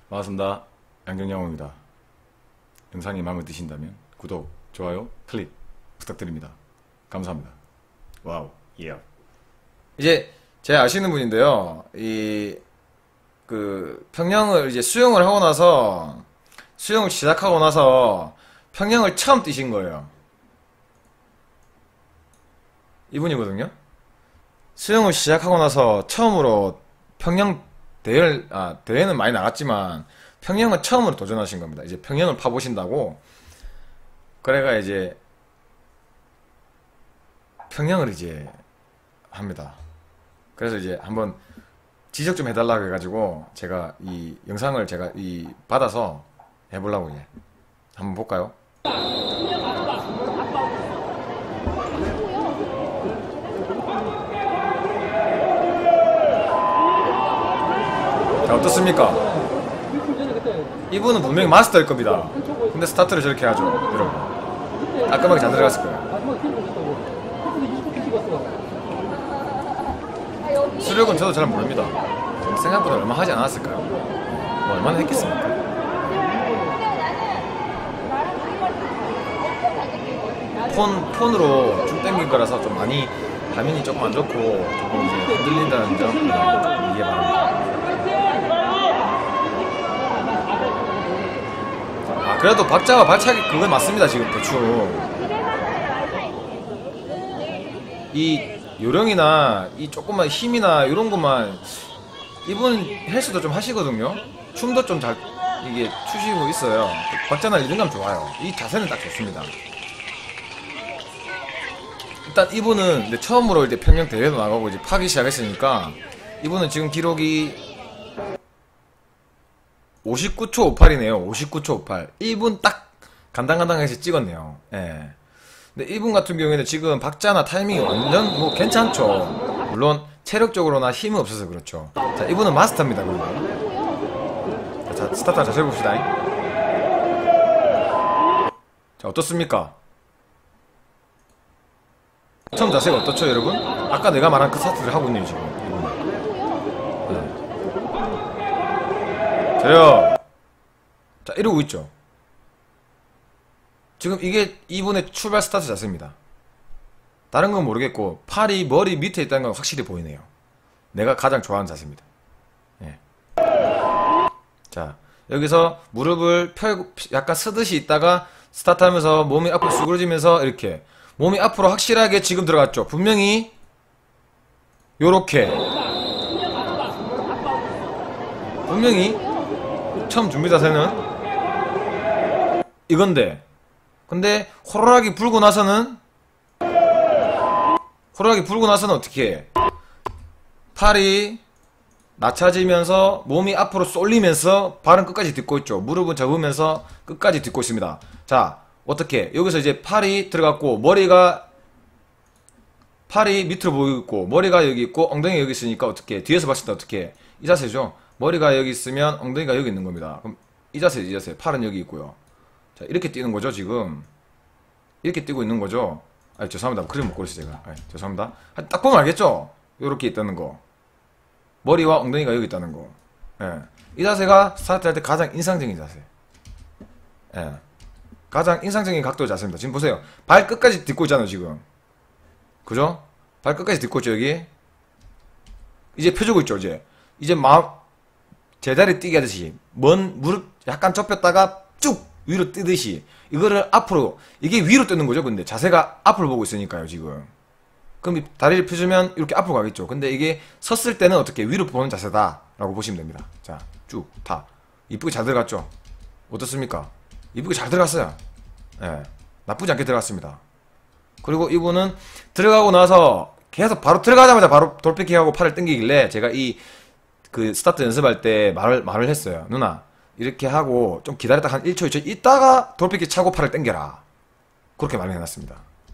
반갑습니다. 양경영호입니다. 영상이 마음에 드신다면 구독, 좋아요, 클릭 부탁드립니다. 감사합니다. 와우, 예. 이제 제가 아시는 분인데요. 평영을 이제 수영을 하고 나서 수영을 시작하고 나서 평영을 처음 뛰신 거예요. 이분이거든요. 수영을 시작하고 나서 처음으로 평영 대회는 많이 나갔지만 평영은 처음으로 도전하신 겁니다. 이제 평영을 파보신다고. 그래가 이제 평영을 이제 합니다. 그래서 이제 한번 지적 좀 해달라고 해가지고 제가 이 영상을 제가 받아서 해보려고 이제 한번 볼까요? 자, 어떻습니까? 이분은 분명히 마스터일 겁니다. 근데 스타트를 저렇게 하죠, 여러분. 깔끔하게 잘 들어갔을 거예요. 수력은 저도 잘 모릅니다. 생각보다 얼마 하지 않았을까요? 뭐 얼마나 했겠습니까? 폰으로 쭉 당긴 거라서 좀 많이 화면이 조금 안 좋고 조금 이제 흔들린다는 점 이해 바랍니다. 그래도 박자와 발차기 그건 맞습니다. 지금 대충 이 요령이나 이 조금만 힘이나 이런 것만 이분 헬스도 좀 하시거든요. 춤도 좀 잘 이게 추시고 있어요. 박자나 리듬감 좋아요. 이 자세는 딱 좋습니다. 일단 이분은 이제 처음으로 이제 평영 대회도 나가고 이제 파기 시작했으니까 이분은 지금 기록이 59초 58이네요. 59초 58. 1분 딱 간당간당해서 찍었네요. 예. 근데 이분 같은 경우에는 지금 박자나 타이밍이 완전 뭐 괜찮죠. 물론 체력적으로나 힘이 없어서 그렇죠. 자, 이분은 마스터입니다. 그리고 자, 스타트 자세 봅시다. 자, 어떻습니까? 처음 자세가 어떻죠, 여러분? 아까 내가 말한 그 스타트를 하고 있네요, 지금. 네. 저요. 자, 이러고 있죠. 지금 이게 이분의 출발 스타트 자세입니다. 다른 건 모르겠고 팔이 머리 밑에 있다는 건 확실히 보이네요. 내가 가장 좋아하는 자세입니다. 예. 자, 여기서 무릎을 펴고 약간 쓰듯이 있다가 스타트하면서 몸이 앞으로 수그러지면서 이렇게 몸이 앞으로 확실하게 지금 들어갔죠. 분명히 요렇게 분명히 처음 준비 자세는 이건데 근데 호루라기 불고 나서는 어떻게 해? 팔이 낮춰지면서 몸이 앞으로 쏠리면서 발은 끝까지 딛고 있죠. 무릎은 접으면서 끝까지 딛고 있습니다. 자, 어떻게? 여기서 이제 팔이 들어갔고 팔이 밑으로 보이고 있고 머리가 여기 있고 엉덩이가 여기 있으니까 어떻게? 뒤에서 봤을 때 어떻게? 이 자세죠. 머리가 여기 있으면 엉덩이가 여기 있는 겁니다. 그럼 이 자세. 팔은 여기 있고요. 자, 이렇게 뛰는 거죠, 지금. 이렇게 뛰고 있는 거죠. 죄송합니다. 그림 못 그렸어요, 제가. 죄송합니다. 딱 보면 알겠죠? 요렇게 있다는 거. 머리와 엉덩이가 여기 있다는 거. 예. 이 자세가 스타트 할 때 가장 인상적인 자세. 예. 가장 인상적인 각도의 자세입니다. 지금 보세요. 발 끝까지 딛고 있잖아요, 지금. 그죠? 발 끝까지 딛고 있죠, 여기. 이제 펴주고 있죠, 이제. 이제 제자리 뛰게 하듯이. 무릎 약간 접혔다가 쭉! 위로 뜨듯이 이거를 앞으로 이게 위로 뜨는 거죠. 근데 자세가 앞으로 보고 있으니까요 지금. 그럼 다리를 펴주면 이렇게 앞으로 가겠죠. 근데 이게 섰을 때는 어떻게 위로 보는 자세다 라고 보시면 됩니다. 자, 쭉 다 이쁘게 잘 들어갔죠. 어떻습니까? 이쁘게 잘 들어갔어요. 예, 나쁘지 않게 들어갔습니다. 그리고 이분은 들어가고 나서 계속 바로 들어가자마자 바로 돌피킥하고 팔을 당기길래 제가 그 스타트 연습할 때 말을 했어요. 누나 이렇게 하고 좀 기다렸다 한 1초 2초 있다가 돌피킥 차고 팔을 당겨라. 그렇게 말을 해놨습니다.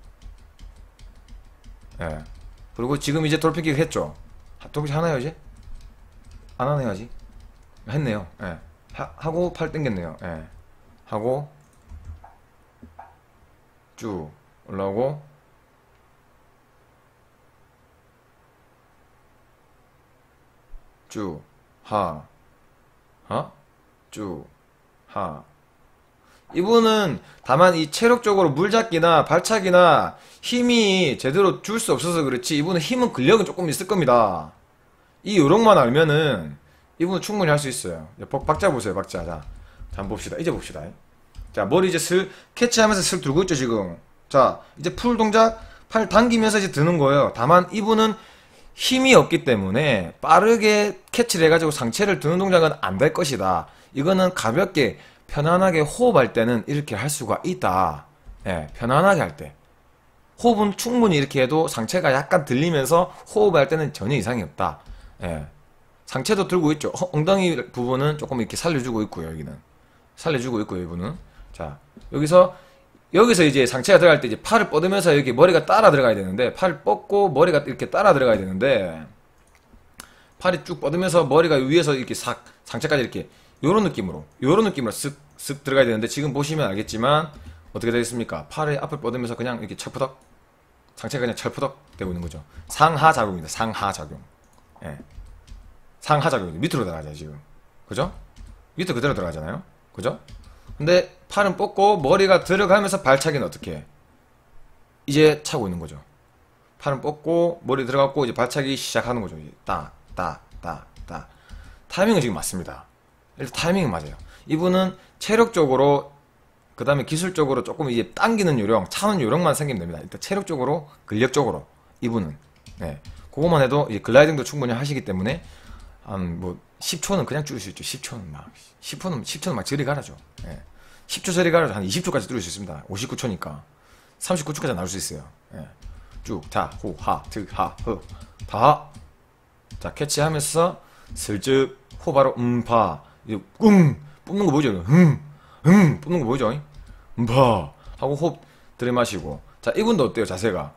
예. 그리고 지금 이제 돌피킥 했죠. 돌피킥 하나요 이제? 안 하네요 아직. 했네요. 예. 하고 팔 당겼네요. 예. 하고 쭉 올라오고 쭉 하 쭉 하. 이분은 다만 이 체력적으로 물잡기나 발차기나 힘이 제대로 줄 수 없어서 그렇지 이분은 힘은 근력은 조금 있을 겁니다. 이 요령만 알면은 이분은 충분히 할 수 있어요. 박자 보세요. 박자. 자, 한번 봅시다. 이제 봅시다. 자, 머리 이제 슬 캐치하면서 슬 들고 있죠 지금. 자, 이제 풀 동작 팔 당기면서 이제 드는 거예요. 다만 이분은 힘이 없기 때문에 빠르게 캐치를 해가지고 상체를 드는 동작은 안 될 것이다. 이거는 가볍게 편안하게 호흡할 때는 이렇게 할 수가 있다. 예, 편안하게 할 때. 호흡은 충분히 이렇게 해도 상체가 약간 들리면서 호흡할 때는 전혀 이상이 없다. 예. 상체도 들고 있죠. 엉덩이 부분은 조금 이렇게 살려주고 있고요. 여기는 살려주고 있고요. 이분은. 자, 여기서 이제 상체가 들어갈 때 이제 팔을 뻗으면서 여기 머리가 따라 들어가야 되는데 팔을 뻗고 머리가 이렇게 따라 들어가야 되는데 팔이 쭉 뻗으면서 머리가 위에서 이렇게 싹 상체까지 이렇게 요런 느낌으로 쓱 들어가야 되는데 지금 보시면 알겠지만 어떻게 되겠습니까? 팔을 앞을 뻗으면서 그냥 이렇게 철푸덕 상체가 그냥 철푸덕 되고 있는 거죠. 상하작용입니다. 상하작용. 예. 상하작용입니다. 밑으로 들어가잖아요 지금. 그죠? 밑으로 그대로 들어가잖아요. 그죠? 근데 팔은 뻗고 머리가 들어가면서 발차기는 어떻게 해? 이제 차고 있는 거죠. 팔은 뻗고 머리 들어갔고 이제 발차기 시작하는 거죠. 이제 따. 타이밍은 지금 맞습니다. 일단 타이밍은 맞아요. 이분은 체력적으로 그 다음에 기술적으로 조금 이제 당기는 요령, 차는 요령만 생기면 됩니다. 일단 체력적으로, 근력적으로 이분은 네, 그것만 해도 이제 글라이딩도 충분히 하시기 때문에 한 뭐 10초는 그냥 줄일 수 있죠. 10초는 막 저리 가라죠. 예. 10초 저리 가라죠. 한 20초까지 줄일 수 있습니다. 59초니까 39초까지 나올 수 있어요. 예. 쭉, 자, 호, 하, 득, 하, 허, 파. 자, 캐치하면서 슬쩍 호 바로 파. 이제 뽑는 거 보이죠? 뽑는 거 보이죠? 파 하고 호흡 들이마시고. 자, 이분도 어때요? 자세가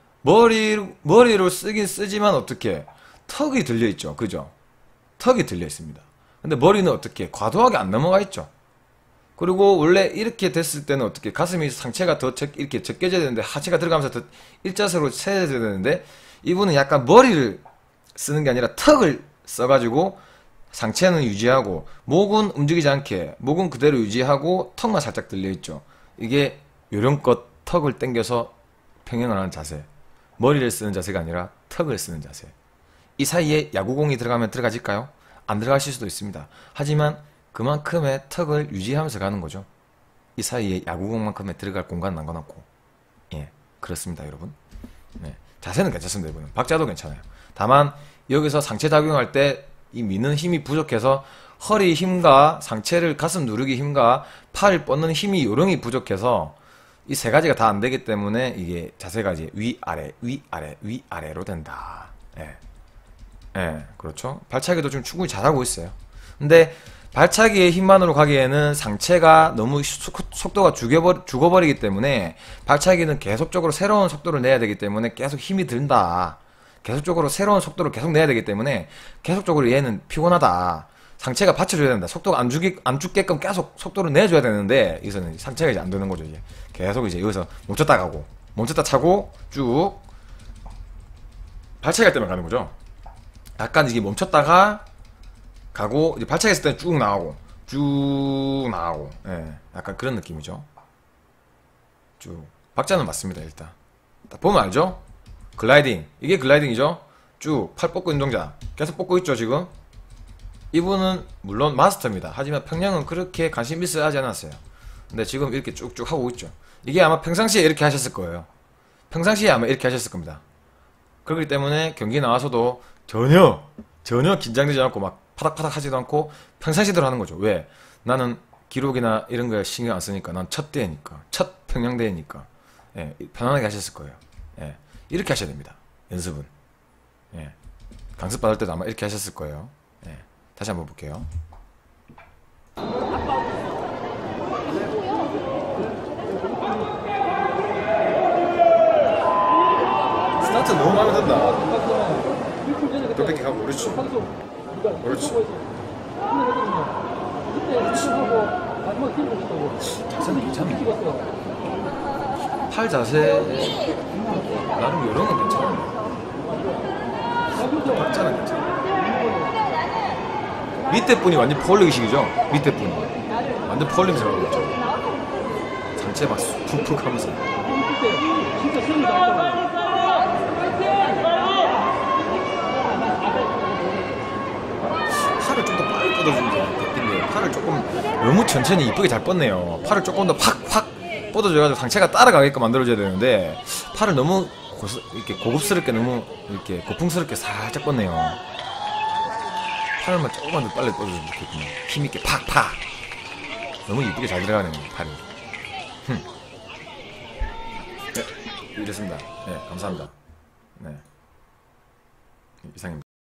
머리로 쓰긴 쓰지만 어떻게 턱이 들려 있죠. 그죠? 턱이 들려 있습니다. 근데 머리는 어떻게 과도하게 안 넘어가 있죠. 그리고 원래 이렇게 됐을 때는 어떻게 가슴이 상체가 더 이렇게 적게져야 되는데 하체가 들어가면서 더 일자세로 세져야 되는데 이분은 약간 머리를 쓰는 게 아니라 턱을 써가지고 상체는 유지하고 목은 움직이지 않게 목은 그대로 유지하고 턱만 살짝 들려있죠. 이게 요령껏 턱을 당겨서 평행을 하는 자세. 머리를 쓰는 자세가 아니라 턱을 쓰는 자세. 이 사이에 야구공이 들어가면 들어가질까요? 안 들어가실 수도 있습니다. 하지만 그만큼의 턱을 유지하면서 가는 거죠. 이 사이에 야구공만큼의 들어갈 공간 남겨놓고. 예, 그렇습니다 여러분. 네, 자세는 괜찮습니다 여러분. 박자도 괜찮아요. 다만 여기서 상체 작용할 때 이 미는 힘이 부족해서 허리 힘과 상체를 가슴 누르기 힘과 팔을 뻗는 힘이 요령이 부족해서 이 세 가지가 다 안 되기 때문에 이게 자세가 이제 위아래로 된다. 예. 예, 그렇죠. 발차기도 좀 충분히 잘하고 있어요. 근데 발차기의 힘만으로 가기에는 상체가 너무 속도가 죽어버리기 때문에 발차기는 계속적으로 새로운 속도를 내야 되기 때문에 계속 힘이 든다. 계속적으로 새로운 속도를 계속 내야 되기 때문에 계속적으로 얘는 피곤하다. 상체가 받쳐줘야 된다. 속도가 안 죽게끔 계속 속도를 내줘야 되는데 여기서는 상체가 이제 안 되는 거죠. 이제 계속 이제 여기서 멈췄다 가고 멈췄다 차고 쭉 발차기 할 때만 가는 거죠. 약간 이게 멈췄다가 가고 이제 발차기 했을 때는 쭉 나가고 예, 약간 그런 느낌이죠. 쭉 박자는 맞습니다. 일단 딱 보면 알죠? 글라이딩, 이게 글라이딩이죠. 쭉 팔 뻗고 있는 동작 계속 뻗고 있죠. 지금 이분은 물론 마스터입니다. 하지만 평양은 그렇게 관심 있어 하지 않았어요. 근데 지금 이렇게 쭉쭉 하고 있죠. 이게 아마 평상시에 이렇게 하셨을 거예요. 평상시에 아마 이렇게 하셨을 겁니다. 그렇기 때문에 경기 나와서도 전혀 긴장되지 않고 막 파닥파닥 하지도 않고 평상시대로 하는 거죠. 왜? 나는 기록이나 이런 거에 신경 안 쓰니까. 난 첫 대회니까. 첫 평양대회니까. 예, 편안하게 하셨을 거예요. 예, 이렇게 하셔야 됩니다. 연습은. 예, 강습 받을 때도 아마 이렇게 하셨을 거예요. 예, 다시 한번 볼게요. 스타트 너무 마음에 든다. 돌백기 가고 그렇지. 그렇지. 자세는 괜찮네. 팔 자세 나름 요령은 괜찮아. 박자는 괜찮아. 밑에 분이 완전 폴리식이죠. 밑에 분이 완전 폴리면서 가고 있죠. 상체 막 푹푹 하면서. 진짜 세미 나왔잖아. 팔을 좀 더 빨리 뻗어주면 좋겠는데 팔을 조금 너무 천천히 이쁘게 잘 뻗네요. 팔을 조금 더 팍팍 뻗어줘가지고 상체가 따라가게끔 만들어줘야 되는데 팔을 너무 이렇게 고급스럽게 너무 이렇게 고풍스럽게 살짝 뻗네요. 팔을만 조금만 더 빨리 뻗어주면 좋겠군요. 힘있게 팍팍 너무 이쁘게 잘 들어가네요 팔이. 네, 이랬습니다. 네, 감사합니다. 네, 이상입니다.